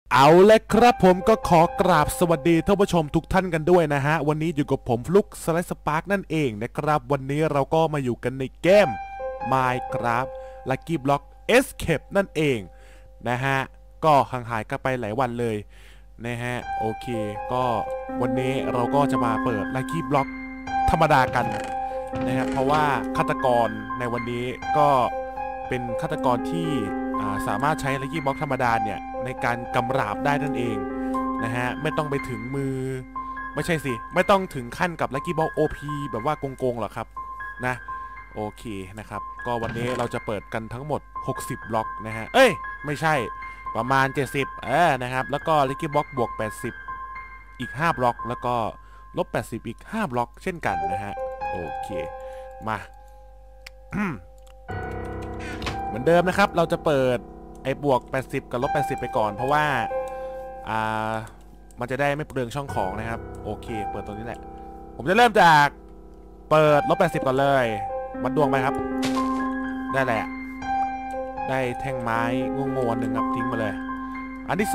เอาเลยครับผมก็ขอกราบสวัสดีท่านผู้ชมทุกท่านกันด้วยนะฮะวันนี้อยู่กับผมฟลุกสไลด์สปาร์กนั่นเองนะครับวันนี้เราก็มาอยู่กันในเกม Minecraft Lucky Block Escape นั่นเองนะฮะก็ห่างหายกันไปหลายวันเลยนะฮะโอเคก็วันนี้เราก็จะมาเปิด Lucky Block ธรรมดากันนะครับเพราะว่าฆาตกรในวันนี้ก็เป็นฆาตกรที่สามารถใช้ Lucky Block ธรรมดาเนี่ยในการกำราบได้นั่นเองนะฮะไม่ต้องไปถึงมือไม่ใช่สิไม่ต้องถึงขั้นกับ Lucky Block OP แบบว่าโกงๆหรอกครับนะโอเคนะครับก็วันนี้เราจะเปิดกันทั้งหมด60บล็อกนะฮะเอ้ยไม่ใช่ประมาณ70นะครับแล้วก็ Lucky Block บวก80อีก5บล็อกแล้วก็ลบ80อีก5บล็อกเช่นกันนะฮะโอเคมา เหมือนเดิมนะครับเราจะเปิดไอ้บวก80กับลบ80ไปก่อนเพราะว่ามันจะได้ไม่เปลืองช่องของนะครับโอเคเปิดตรงนี้แหละผมจะเริ่มจากเปิดลบ80ก่อนเลยวัดดวงไปครับได้แหละได้แท่งไม้งงๆหนึ่งครับทิ้งมาเลยอันที่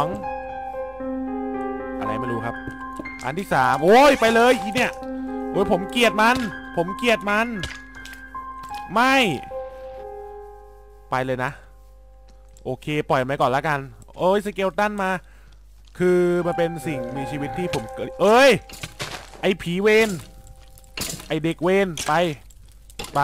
2อะไรไม่รู้ครับอันที่3โอ้ยไปเลยอีเนี่ยโอ้ยผมเกลียดมันไม่ไปเลยนะโอเคปล่อยมันก่อนแล้วกันโอ้ยสเกลตันมาคือมันเป็นสิ่งมีชีวิตที่ผมเอ้ยไอผีเวนไอเด็กเวนไป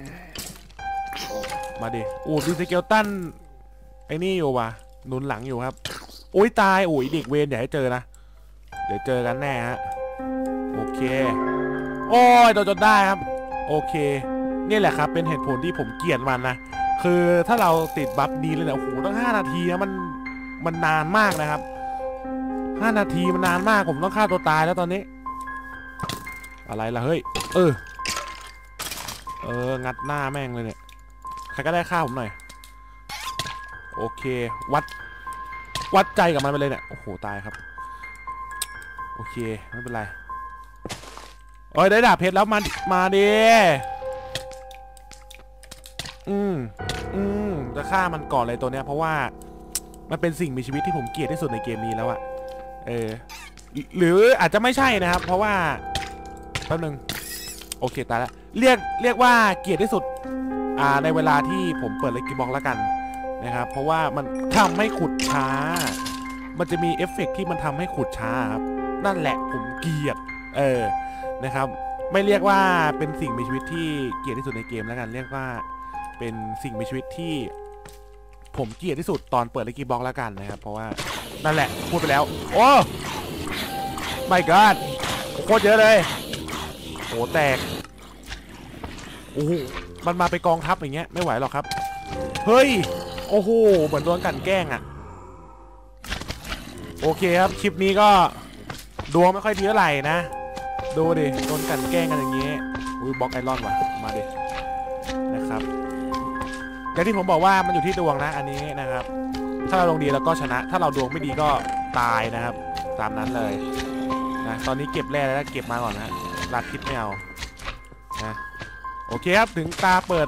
มาดิโอ้ดูสเกลตันไอนี่อยู่ว่ะหนุนหลังอยู่ครับโอ้ยตายโอ้ยเด็กเวนอย่าให้เจอนะเดี๋ยวเจอกันแน่ฮะโอเคโอ้ยโดนจนได้ครับโอเคนี่แหละครับเป็นเหตุผลที่ผมเกลียดมันนะคือถ้าเราติดบัฟดีเลยเนี่ยโอ้โหต้อง5นาทีนะมันนานมากนะครับ5นาทีมันนานมากผมต้องฆ่าตัวตายแล้วตอนนี้อะไรล่ะเฮ้ยงัดหน้าแม่งเลยเนี่ยใครก็ได้ฆ่าผมหน่อยโอเควัดใจกับมันไปเลยเนี่ยโอ้โหตายครับโอเคไม่เป็นไรโอ้ยได้ดาบเพชรแล้วมาดิจะฆ่ามันก่อนเลยตัวเนี้ยเพราะว่ามันเป็นสิ่งมีชีวิตที่ผมเกลียดที่สุดในเกมนี้แล้วอะหรืออาจจะไม่ใช่นะครับเพราะว่าแป๊บนึงโอเคตายแล้วเรียกว่าเกลียดที่สุดในเวลาที่ผมเปิดเลกิบ็อกแล้วกันนะครับเพราะว่ามันทำให้ขุดช้ามันจะมีเอฟเฟกต์ที่มันทำให้ขุดช้าครับนั่นแหละผมเกลียดนะครับไม่เรียกว่าเป็นสิ่งมีชีวิตที่เกลียดที่สุดในเกมแล้วกันเรียกว่าเป็นสิ่งมีชีวิตที่ผมเกลียดที่สุดตอนเปิดเลกิบ็อกแล้วกันนะครับเพราะว่านั่นแหละพูดไปแล้วโอ้ไม่กอดโคตรเยอะเลยโอ้แตกโอ้โหมันมาไปกองทัพอย่างเงี้ยไม่ไหวหรอกครับเฮ้ยโอ้โหเหมือนโดนกันแกล้งอ่ะโอเคครับคลิปนี้ก็ดวงไม่ค่อยดีเท่าไหร่นะดูดิโดนกันแกล้งกันอย่างงี้อุ้ยบล็อกไอรอนว่ะมาดินะครับอย่างที่ผมบอกว่ามันอยู่ที่ดวงนะอันนี้นะครับถ้าเราดวงดีแล้วก็ชนะถ้าเราดวงไม่ดีก็ตายนะครับตามนั้นเลยนะตอนนี้เก็บแร่แล้วเก็บมาก่อนนะลาดคิดไม่เอานะโอเคครับถึงตาเปิด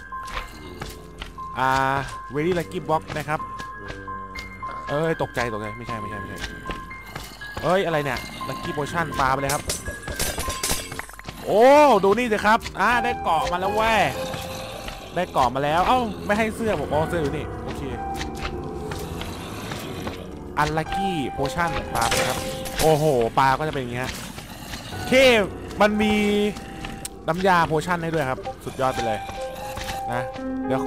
Very Lucky Box นะครับตกใจไม่ใช่อะไรเนี่ย Lucky Potion ปาไปเลยครับโอ้ดูนี่สิครับได้เกาะมาแล้วเว้ยได้เกาะมาแล้วเอ้าไม่ให้เสื้อผมเสื้ออยู่นี่โอเคUnlucky Potion ปาไปครับโอ้โหปลาก็จะเป็นอย่างงี้ฮะมันมีน้ำยาโพชั่นให้ด้วยครับสุดยอดไปเลยนะเดี๋ยว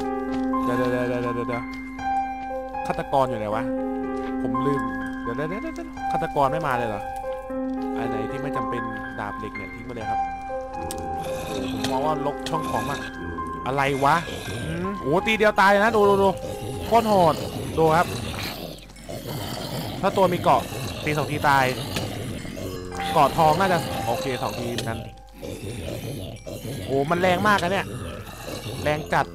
ฆาตกรอยู่ไหนวะผมลืมเดี๋ยวฆาตกรไม่มาเลยเหรออะไรที่ไม่จำเป็นดาบเหล็กเนี่ยทิ้งไปเลยครับผมมองว่าลกช่องของมากอะไรวะโอ้ตีเดียวตายนะดูโคตรโหดดูครับถ้าตัวมีเกาะตี2ทีตายเกาะทองน่าจะโอเค2ทีนั้นโอ้มันแรงมากนะเนี่ยแรงจัด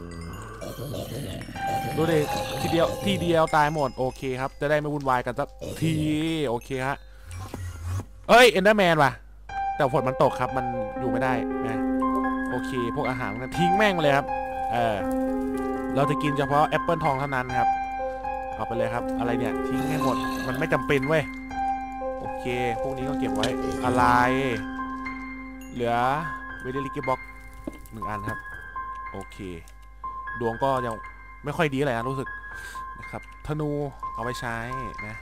ดูดิทีเดียวตายหมดโอเคครับจะได้ไม่วุ่นวายกันสักทีโอเคฮะเอ้ยเอนเดอร์แมนว่ะแต่ฝนมันตกครับมันอยู่ไม่ได้นะโอเคพวกอาหารนั้นทิ้งแม่งเลยครับเราจะกินเฉพาะแอปเปิลทองเท่านั้นครับเอาไปเลยครับอะไรเนี่ยทิ้งให้หมดไม่จำเป็นเว้ยโอเคพวกนี้ก็เก็บไว้อะไรเหลือเวเดลิกิบ็อก1 อันครับโอเคดวงก็ยังไม่ค่อยดีอะไรนะรู้สึกนะครับธนูเอาไปใช้นะ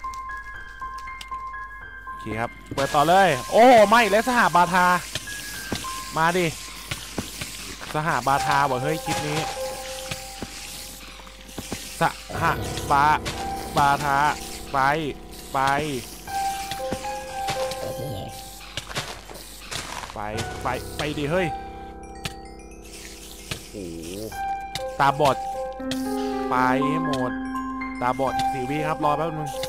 โอเคครับเปิดต่อเลยโอ้ไม่และสหบาทามาดิสหบาทาบอกเฮ้ยคลิปนี้สหบาทาไปดิเฮ้ยโอ้ตาบอดไปให้หมดตาบอด4 วิครับรอแป๊บนึง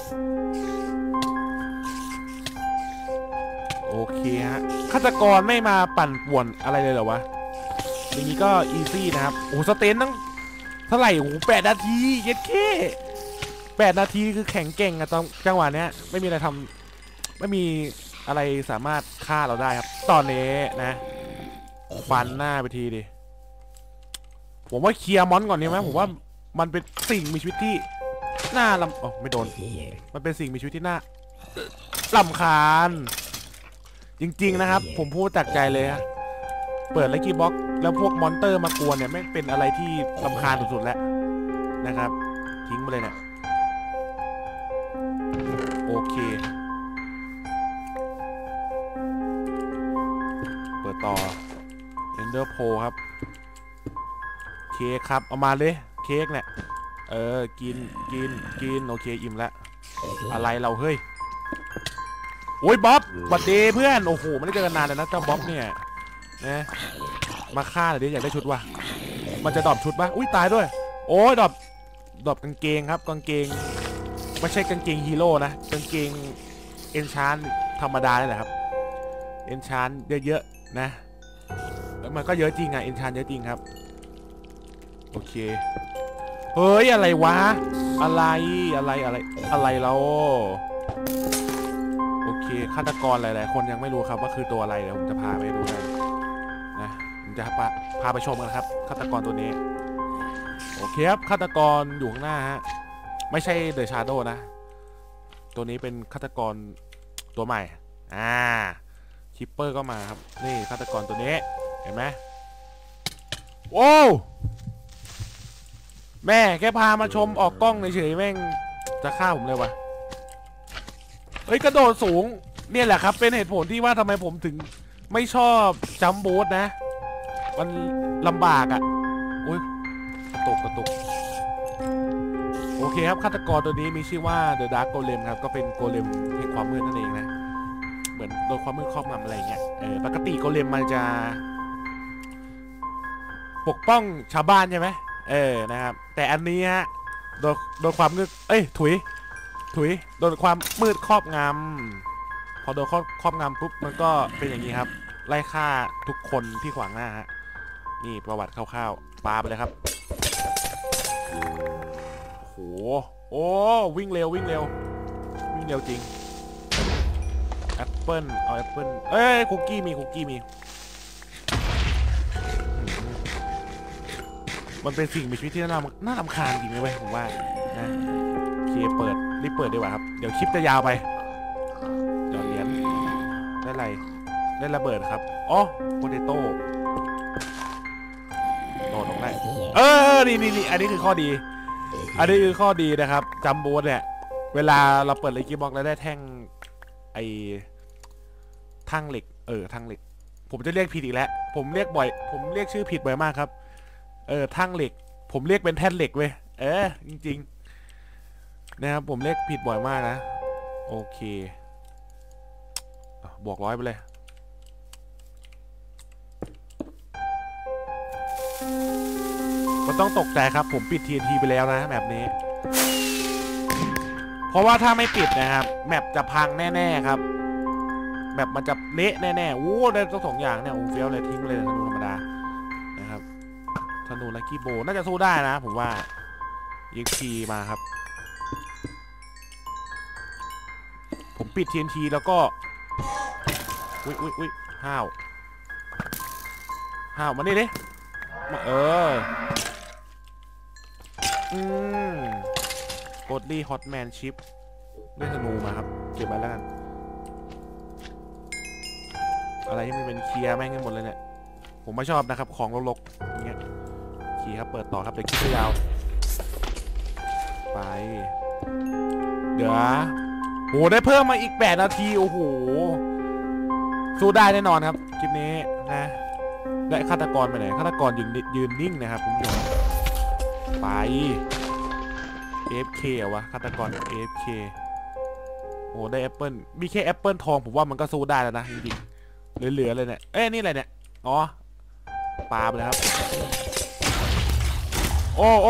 โอเคฮะฆาตกรไม่มาปั่นป่วนอะไรเลยเหรอวะอย่างนี้ก็อีซี่นะครับโอ้สเตนตั้งเท่าไหร่โอ้8 นาทีเย็ดแค่8 นาทีคือแข็งเก่งอะตอนจังหวะเนี้ยไม่มีอะไรทำไม่มีอะไรสามารถฆ่าเราได้ครับตอนนี้นะฟันหน้าไปทีดิผมว่าเคลียร์มอนก่อนดีไหมผมว่ามันเป็นสิ่งมีชีวิตที่น่าลำอ๋อไม่โดนมันเป็นสิ่งมีชีวิตที่น่ารำคาญจริงๆนะครับผมพูดจากใจเลยฮะเปิดลัคกี้บ็อกแล้วพวกมอนเตอร์มากวนเนี่ยไม่เป็นอะไรที่รำคาญสุดๆแล้วนะครับทิ้งไปเลยเนี่ยโอเคเปิดต่อ Ender Pearl ครับเค้กครับเอามาเลยเค้กเนี่ยกินโอเคอิ่มแล้วอะไรเราเฮ้ยโอ้ยบ๊อบบัดเดย์เพื่อนโอ้โหไม่ได้เจอกันนานเลยนะเจ้าบ๊อบเนี่ยนะมาฆ่าหน่อยดิอยากได้ชุดว่ะมันจะดรอปชุดปะอุ้ยตายด้วยโอ้ยดรอปกางเกงครับกางเกงไม่ใช่กางเกงฮีโร่นะกางเกงเอนชานธรรมดาเลยแหละครับเอนชานเยอะๆนะมันก็เยอะจริงอะเอนชานเยอะจริงครับโอเคเฮ้ยอะไรวะอะไรเราโอเคฆาตกรหลายๆคนยังไม่รู้ครับว่าคือตัวอะไรเดี๋ยวผมจะพาไปดูกันนะผมจะพาไปชมกันครับฆาตกรตัวนี้โอเคครับฆาตกรอยู่ข้างหน้าฮะไม่ใช่เดอะชาโดนะตัวนี้เป็นฆาตกรตัวใหม่คิปเปอร์ก็มาครับนี่ฆาตกรตัวนี้เห็นไหมโอ้แม่แค่พามาชมออกกล้องเฉยๆแม่งจะฆ่าผมเลยวะเฮ้ยกระโดดสูงเนี่ยแหละครับเป็นเหตุผลที่ว่าทำไมผมถึงไม่ชอบจัมป์โบ๊ทนะมันลำบากอ่ะอุ้ยกระตุกโอเคครับฆาตกรตัวนี้มีชื่อว่า The Dark Golem ครับก็เป็นโกเลมแห่งความมืดนั่นเองนะเหมือนโดนความมืดครอบงำอะไรเงี้ยปกติโกเลมมันจะปกป้องชาวบ้านใช่ไหมนะครับแต่อันนี้ฮะโดนความมืดถุยโดนความมืดครอบงำพอโดนครอบงำปุ๊บมันก็เป็นอย่างนี้ครับไล่ฆ่าทุกคนที่ขวางหน้าฮะนี่ประวัติคร่าวๆปาไปเลยครับโอ้วิ่งเร็วจริงแอปเปิ้ลเอาแอปเปิ้ลคุกกี้มีมันเป็นสิ่งมีชีวิตที่น่ารำคาญจริงเลยผมว่านะโอเครีบเปิดดีกว่าครับเดี๋ยวคลิปจะยาวไปเดี๋ยวเหรียญได้อะไรได้ระเบิดครับอ๋อโพเตโต้โดดลงได้นี่อันนี้คือข้อดีนะครับจัมโบ้เนี่ยเวลาเราเปิดเลกี้บ็อกแล้วได้แท่งทั้งเหล็กทั้งเหล็กผมจะเรียกผิดอีกแล้วผมเรียกชื่อผิดบ่อยมากครับทั้งเหล็กผมเรียกเป็นแท่นเหล็กเว้ยจริงๆนะครับผมเรียกผิดบ่อยมากนะโอเคบวก100ไปเลยมันต้องตกใจครับผมปิด TNT ไปแล้วนะแบบนี้เพราะว่าถ้าไม่ปิดนะครับแมปจะพังแน่ๆครับแมปมันจะเละแน่ๆโอ้ได้ทั้ง2 อย่างเนี่ยโอ้เฟี้ยวเลยทิ้งเลยธนูธรรมดานะครับธนูลัคกี้โบน่าจะสู้ได้นะผมว่ายิงทีมาครับผมปิด TNT แล้วก็อุ้ยห้าวมานี่ดิมาโกดลี่ฮอตแมนชิปได้ธนูมาครับเก็บไว้แล้วกันอะไรที่มันเป็นเคลียร์แม่งกันหมดเลยเนี่ยผมไม่ชอบนะครับของรกๆอย่างเงี้ยขี่ครับเปิดต่อครับเดี๋ยวคลิปยาวไปเดี๋ยวโหได้เพิ่มมาอีก8 นาทีโอ้โหสู้ได้แน่นอนครับคลิปนี้นะและฆาตกรไปไหนฆาตกรยืนนิ่งนะครับคุณผู้ชมไป AFK วะฆาตกร AFK โอ้ได้แอปเปิลมีแค่แอปเปิลทองผมว่ามันก็สู้ได้แล้วนะจริงๆเหลือเลยเนี่ยเอ้ยนี่อะไรเนี่ยอ๋อปาไปเลยครับโอ้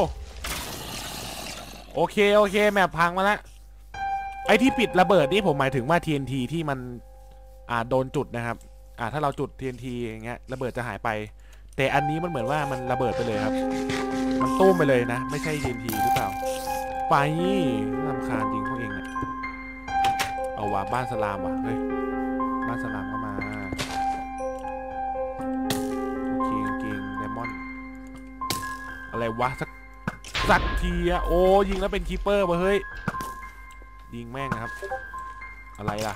โอเคแมปพังมาแล้วไอ้ที่ปิดระเบิดนี่ผมหมายถึงว่า TNT ที่มันโดนจุดนะครับถ้าเราจุด TNT อย่างเงี้ยระเบิดจะหายไปแต่อันนี้มันเหมือนว่ามันระเบิดไปเลยครับมันตุ้มไปเลยนะไม่ใช่ TNT หรือเปล่าไปรำคาญจริงพวกเองเนี่ยเอาว่ะบ้านสลามว่ะเฮ้ยบ้านสลามก็มาโอเคเก่งไดมอนด์อะไรวะสักทีอะโอ้ยิงแล้วเป็นคีเปอร์เฮ้ยยิงแม่งนะครับอะไรล่ะ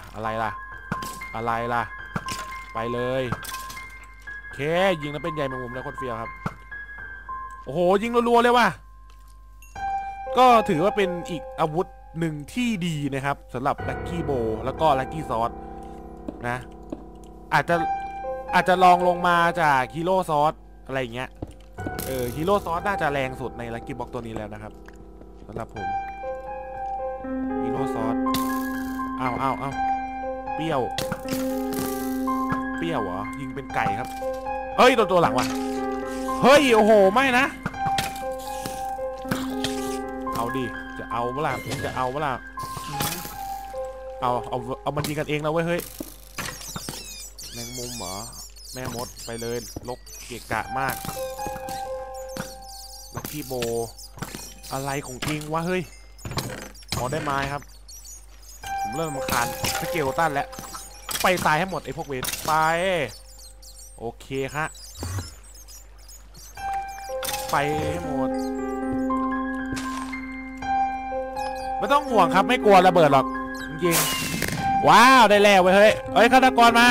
ไปเลยเคยิงแล้วเป็นใยแมงมุมแล้วคนเฟียวครับโอ้โหยิงรัวๆเลยว่ะก็ถือว่าเป็นอีกอาวุธหนึ่งที่ดีนะครับสำหรับลัคกี้โบแล้วก็ลัคกี้ซอสนะอาจจะลองลงมาจากฮีโร่ซอสอะไรอย่างเงี้ยฮีโร่ซอสน่าจะแรงสุดในลัคกี้บ็อกตัวนี้แล้วนะครับสำหรับผมฮีโร่ซอสอ้าวเปรี้ยวเหรอยิงเป็นไก่ครับเฮ้ยตัวหลังว่ะเฮ้ยโอ้โหไม่นะเอาดิจะเอาเวลาเอามันยิงกันเองแล้วเว้ยเฮ้ยแมงมุมเหรอแม่มดไปเลยลกเกะกะมากลัคกี้โบอะไรของจริงวะเฮ้ยพอได้ไม้ครับผมเริ่มรำคาญสเกลตันแล้วไปตายให้หมดไอ้พวกเวทไปโอเคครับไปให้หมดไม่ต้องห่วงครับไม่กลัวระเบิดหรอกจริงๆว้าวได้แล้วเว้ยเฮ้ยฆาตกรมา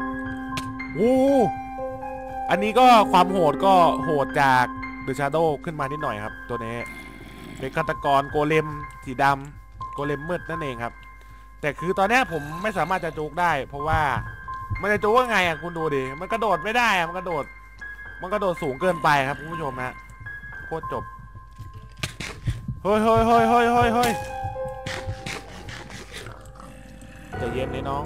อันนี้ก็ความโหดก็โหดจากเดอะชาโดว์ขึ้นมานิดหน่อยครับตัวนี้เป็นฆาตกรโกเลมสีดำโกเลมมืดนั่นเองครับแต่คือตอนนี้ผมไม่สามารถจะจุกได้เพราะว่ามันจะจุกยังไงคุณดูดิมันกระโดดไม่ได้มันกระโดดสูงเกินไปครับคุณผู้ชมฮะโคตรจบเฮ้ยใจเย็นเลยน้อง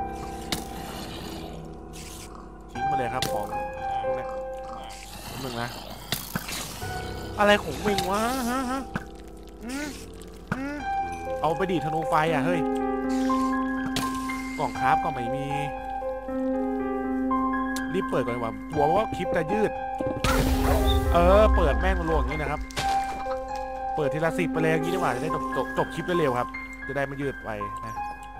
ทิ้งมาเลยครับของพวกนี้มึงนะอะไรของมึงวะฮะเอาไปดีธนูไฟเฮ้ยกล่องคราฟก็ไม่มีรีบเปิดก่อนดีกว่ากลัวว่าคลิปจะยืดเปิดแม่งรัวอย่างนี้นะครับเปิดทีละ10ไปเลยอย่างนี้ดีกว่าจะได้จบคลิปได้เร็วครับจะได้ไม่ยืดไปนะ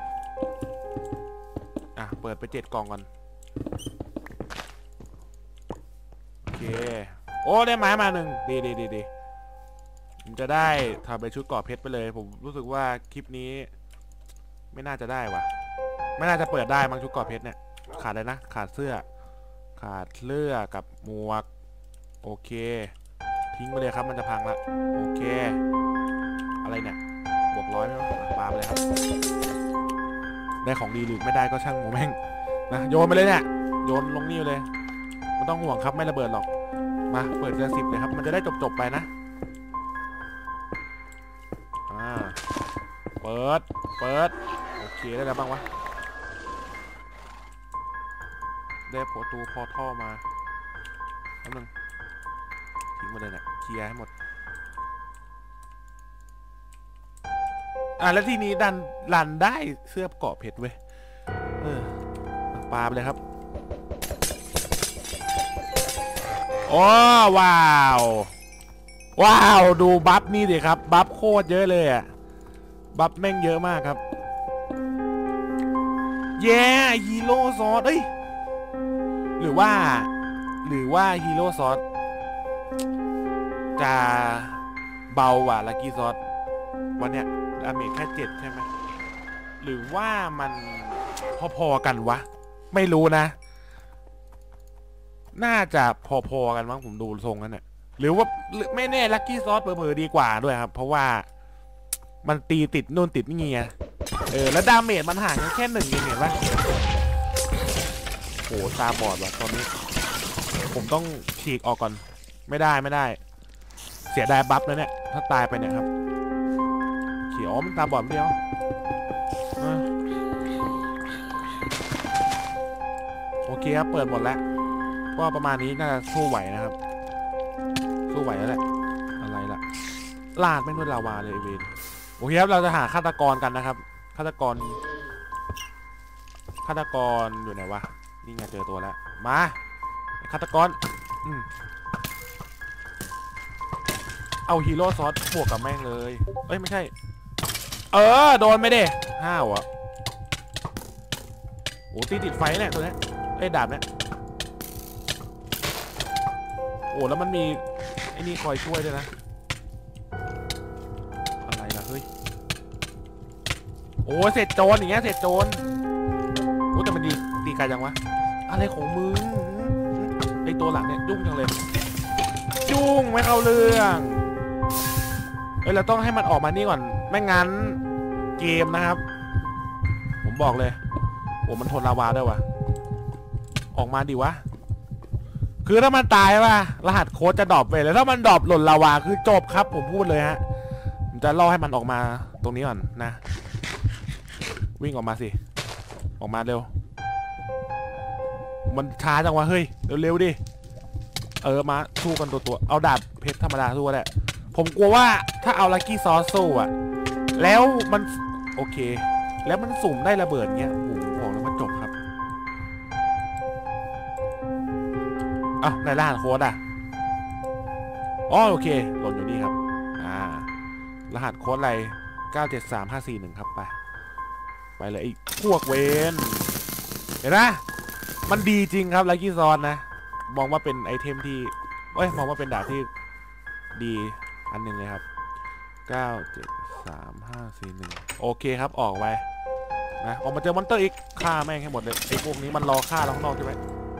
เปิดไป7 กล่องก่อนโอเคโอ้ได้ไม้มา1ดีผมจะได้ทำไปชุดเกราะเพชรไปเลยผมรู้สึกว่าคลิปนี้ไม่น่าจะได้วะไม่น่าจะเปิดได้มั้งชุดเกราะเพชรเนี่ยขาดเลยนะขาดเสื้อกับหมวกโอเคทิ้งไปเลยครับมันจะพังละโอเคอะไรเนี่ยบวก100ไหมปาไปเลยครับได้ของดีหรือไม่ได้ก็ช่างโมแม่งนะโยนไปเลยเนี่ยโยนลงนี่เลยไม่ต้องห่วงครับไม่ระเบิดหรอกมาเปิดเดือน10เลยครับมันจะได้จบไปนะเปิดโอเคได้แล้วบ้างวะได้ประตูพอท่อมาแล้วนึงทิ้งมาเลยเนี่ยเคลียร์ให้หมดแล้วทีนี้ดันได้เสื้อเกาะเพชรเว้ยปาไปเลยครับโอ้ว้าวดูบัฟนี่ดิครับบัฟโคตรเยอะเลยบัฟแม่งเยอะมากครับฮีโร่ซอสหรือว่าฮีโร่ซอสจะเบากว่าลัคกี้ซอสวันเนี้ยดาเมจแค่7ใช่ไหมหรือว่ามันพอๆกันวะไม่รู้นะน่าจะพอๆกันมั้งผมดูทรงนั้นเนี่ยหรือว่าไม่แน่ลัคกี้ซอสเผลอๆดีกว่าด้วยครับเพราะว่ามันตีติดนู่นติดนี่ไงแล้วดาเมจมันห่างกันแค่1เองเห็นปะโหตาบอดว่ะตอนนี้ผมต้องฉีกออกก่อนไม่ได้เสียดายบัฟแล้วเนี่ยถ้าตายไปเนี่ยครับเขียวมันตาบอดเดียวโอเคครับเปิดหมดแล้วก็ประมาณนี้น่าจะสู้ไหวนะครับสู้ไหวแล้วแหละอะไรล่ะลาดไม่นวดลาวาเลยเวนโอเคครับเราจะหาฆาตกรกันนะครับฆาตกรอยู่ไหนวะนี่ไงเจอตัวแล้วมาฆาตกรเอาฮีโร่ซอสบวกกับแม่งเลยเอ้ยไม่ใช่โดนไม่ได้5อ่ะโอ้ติดไฟเนี่ยตัวนี้ดาบเนี่ยโอ้แล้วมันมีไอ้นี่คอยช่วยด้วยนะอะไรล่ะเฮ้ยโอ้เสร็จโจรอย่างเงี้ยเสร็จโจรโอ้แต่มันดีไกลจังวะอะไรของมึงไอตัวหลังเนี่ยยุ่งจังเลยยุ่งไม่เข้าเรื่องเราต้องให้มันออกมานี่ก่อนไม่งั้นเกมนะครับผมบอกเลยโอ้มันทนลาวาได้วะออกมาดิวะคือถ้ามันตายว่ะรหัสโค้ดจะดรอปไปเลยถ้ามันดรอปหล่นลาวาคือจบครับผมพูดเลยฮะผมจะล่อให้มันออกมาตรงนี้ก่อนนะวิ่งออกมาสิออกมาเร็วมันช้าจังวะเฮ้ยเร็วๆดิมาสู้กันตัวเอาดาบเพชรธรรมดาสู้ก็ได้ผมกลัวว่าถ้าเอาลัคกี้ซอสสู้อะแล้วมันโอเคแล้วมันสุ่มได้ระเบิดเงี้ยผมบอกแล้วมันจบครับในรหัสโค้ดอ่ะโอเคหล่นอยู่นี่ครับรหัสโค้ดอะไร973541ครับไปเลยไอ้พวกเวนเห็นไหมมันดีจริงครับลัคกี้ซอสนะมองว่าเป็นไอเทมที่มองว่าเป็นดาบที่ดีอันหนึ่งเลยครับ973541โอเคครับออกไปนะออกมาเจอมอนเตอร์อีกฆ่าแม่งให้หมดเลยไอ้พวกนี้มันรอฆ่าเราข้างนอกใช่ไหม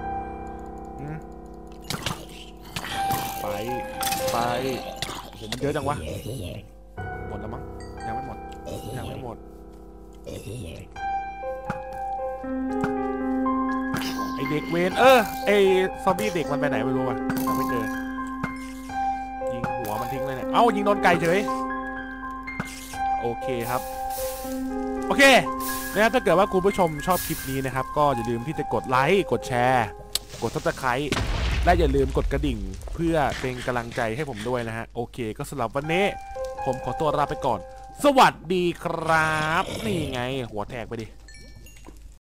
ไปโอ้โหมันเยอะจังวะหมดแล้วมั้งยังไม่หมดไอเด็กเวนไอซอมบี้เด็กมันไปไหนไม่รู้ว่ะไม่เจอยิงหัวมันทิ้งเลยเนี่ยยิงโดนไก่เฉยโอเคครับโอเคนะครับถ้าเกิดว่าคุณผู้ชมชอบคลิปนี้นะครับก็อย่าลืมที่จะกดไลค์กดแชร์กด Subscribe และอย่าลืมกดกระดิ่งเพื่อเป็นกำลังใจให้ผมด้วยนะฮะโอเคก็สำหรับวันนี้ผมขอตัวลาไปก่อนสวัสดีครับนี่ไงหัวแตกไปดิ